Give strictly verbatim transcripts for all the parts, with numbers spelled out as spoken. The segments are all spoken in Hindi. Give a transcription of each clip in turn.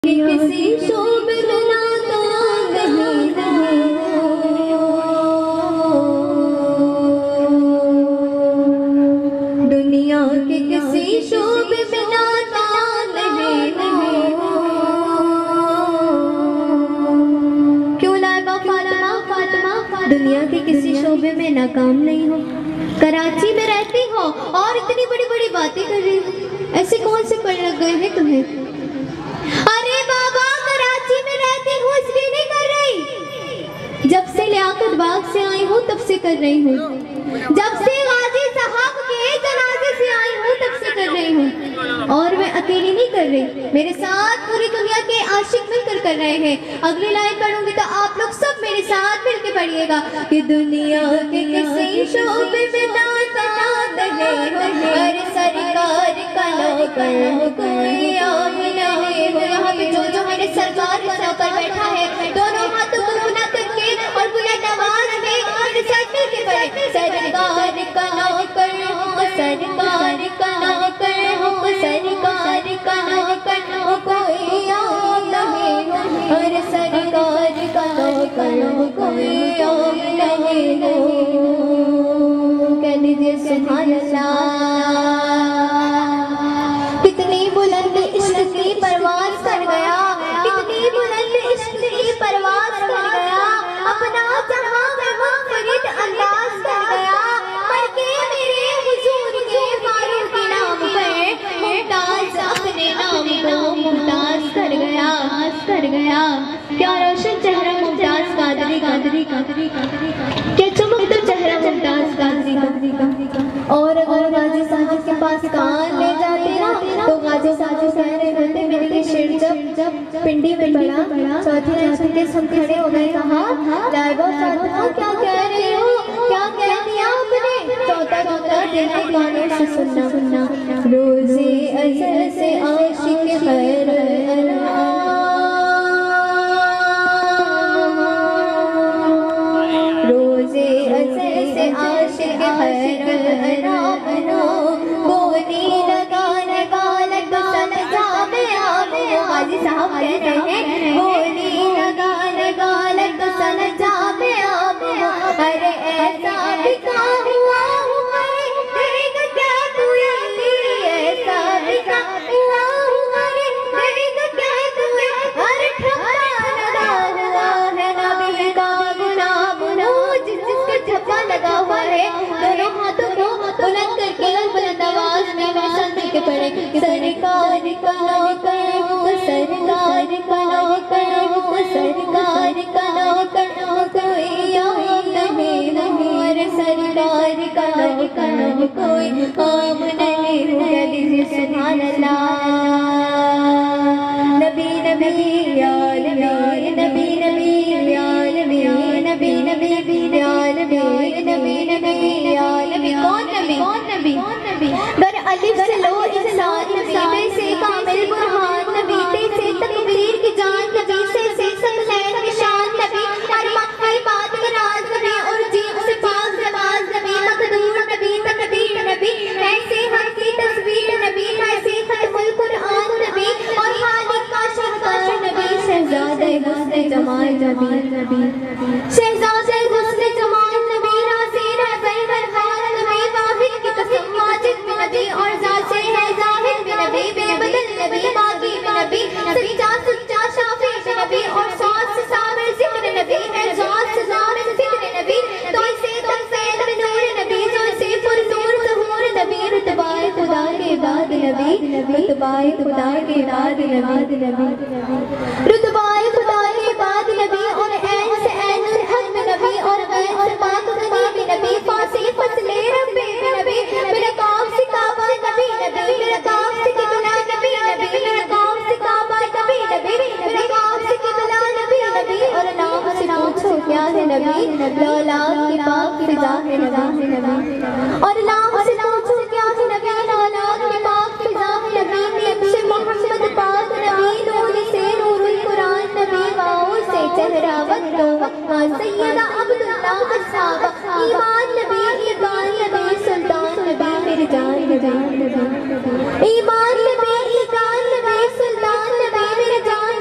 किसी शोबे में नाकाम नहीं दुनिया के किसी शोबे में नाकाम नहीं क्यों लाइबा फातिमा फातिमा दुनिया के किसी शोबे में नाकाम नहीं हो। कराची में रहती हो और इतनी बड़ी बड़ी बातें कर रही हो, ऐसे कौन से पढ़ लग गए हैं तुम्हें? अरे बाबा कराची में रहती हूँ इसलिए नहीं कर रही, जब से लियाकत बाग से आई हूँ तब से कर रही हूँ, जब से गाजी साहब के जनाजे से आई हूँ तब से कर रही हूँ। और मैं अकेली नहीं कर रही, मेरे साथ पूरी दुनिया के आशिक मिलकर कर रहे हैं। अगली लाइन पढ़ूंगी तो आप लोग सब मेरे साथ मिलकर पढ़िएगा कि दुनिया के किसी शोबे में नाकाम नहीं हो, अरे सरकार का नौकर कोई आम नहीं हो। यहाँ पे जो जो मेरे सरकार का नौकर बैठा है दोनों हाथों को गुना करके और बुलंद आवाज में मेरे साथ मिलके पढ़े, सरकार का नौकर हो, सरकार का नौकर हो, सरकार का नौकर हो, कोई आम नहीं हो, अरे सरकार का नौकर हो, कोई आम नहीं हो। कह दीजिए सुभान अल्लाह। कितनी बुलंद इश्क की परवाज़ कर गया, कितनी बुलंद इश्क की परवाज़ कर गया, अपना जहां में मुनफरिद अंदाज कर गया, बल्कि मेरे हुजूर के फारूक के नाम पर मुमताज अपने नाम को मुमताज कर गया कर गया। क्या रोशन चेहरा मुमताज कादरी कादरी कादरी कादरी क्या चमकता चेहरा मुमताज कादरी कादरी का। और अगर गाजी साहब के पास कान ले जाते ना तो गाजी साहब कह रहे होते मेरे शेर जब जब पिंडी में पड़ा चौथी रात के सब खड़े हो गए, कहा लाइबा फातिमा क्या कह रहे हो, क्या कह दिया आपने? चौथा चौथा दिल के कानों से सुनना सुनना रोज़े अज़ल से आशिक खैर रोज़े अज़ल से आशिक खैर गोली लगाने वाला सन जावे आवे। गाजी साहब कह रहे हैं गोली लगाने वाला सन जावे आवे। अरे ऐसा भी क्या हुआ हुआ रे देख क्या तू ऐसा भी क्या हुआ हुआ रे देख क्या तू। अरे ठप्पा लगा हुआ है नबी का गुलाब नूर जिसके ठप्पा लगा हुआ है दोनों हाथों को बुलंद करके बुलंद आवाज में वैसन के पड़े सरकार का नौकर हो, सरकार का नौकर हो, सरकार का नौकर हो, कोई आम नहीं हो, अरे सरकार का नौकर हो, कोई आम नहीं हो। कह दीजिए सुभान अल्लाह। नबी नबी या नबी नबी नबी या नबी नबी नबी या नबी नबी नबी या नबी। कौन नबी कौन नबी कौन नबी? गर अलिफ से लो इंसान नबी, बे से कामिल बुरहान नबी, ते से तकबीर की जान नबी, से से सकलैन निशान नबी, अरमा हर बात का राज नबी, और जीव से पाक नमाज नबी, मकदूर नबी तकदीर नबी, ऐसे हर की तस्वीर नबी, ऐसे खत्मुल कुरान नबी, और खालिक का शाहकार नबी, शहजादे हुस्न जमाल नबी, शहजादे हुस्न जमाल नबी, राज़ी रहबर बरहार नबी, वाहिद की कसम माजिद में नबी, और जात से है जाहिद में नबी, बेबदल नबी, बागी में नबी, सच्चा सुच्चा शाफी में नबी, और साथ से साबिर जिक्र नबी, एजाज से जामिन जिक्र नबी, तो इसे तफसील में नूर नबी, जो इसे पुरनूर ज़हूर नबी, रुतबाए खुदा के बाद नबी, रुतबाए खुदा के बाद नबी, रुतबाए खुदा के बाद नबी, और ऐन से ऐनुल हक में नबी, और गैर से पाक गनी में नबी, फासी फसले रब्बे में नबी, मेरा काम से काबा नबी नबी, मेरा काम से किबला नबी नबी, मेरा काम से काबा नबी नबी, मेरा काम से किबला नबी नबी, और नाम से पूछो क्या है नबी, लौला की पाक फिजा है नबी, और नाम से पूछो क्या है नबी, लौला की पाक फिजा है नबी, नीम से मोहम्मद पाक नबी, नूर से नूरुल कुरान नबी, वाओ से चेहरा वक्तो वक्मा सैयदा अब्दुल्लाह बसाबा, ईमान नबी ईमान नबी, सुल्तान नबी मेरी जान नबी, ईमान नबी ईमान नबी, सुल्तान नबी मेरी जान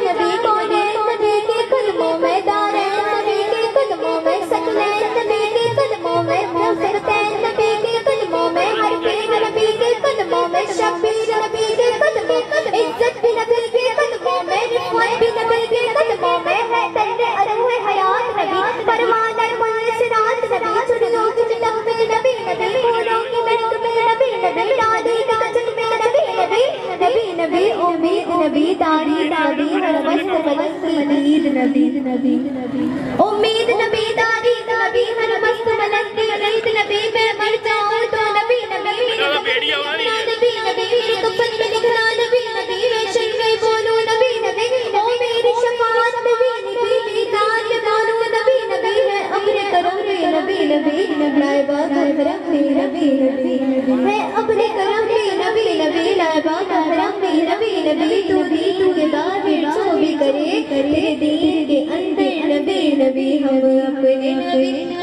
मस्त मस्त ईद नबी नबी उम्मीद नबी दादी नबी हर मस्त मस्त ईद नबी मैं मर जाऊं तो नबी नबी नबी नबी मेरे कफन में लिखना नबी नबी मैं शर्म में बोलूं नबी नबी ओ मेरी शफाअत नबी नबी जान में बोलूं नबी नबी है अपने करम में नबी नबी लाइबा करम में नबी नबी है अपने करम में नबी नबी लाइबा करम में नबी नबी तू दी तू के बाद जो भी करे तेरे दीन के अंदर नबी नबी हम अपने नबी